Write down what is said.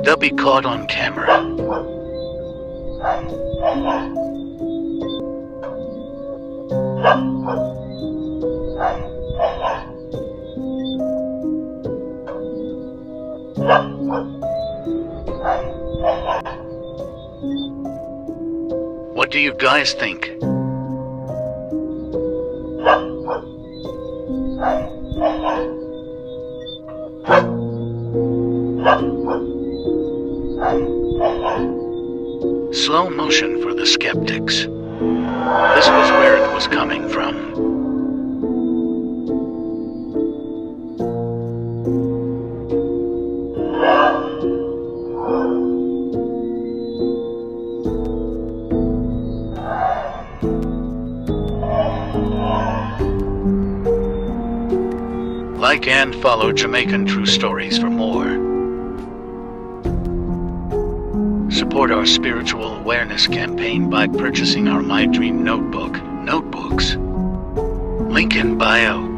Duppy caught on camera. What do you guys think? Slow motion for the skeptics. This was where it was coming from. Like and follow Jamaican True Stories for more. Support our spiritual awareness campaign by purchasing our My Dream Notebook. Notebooks. Link in bio.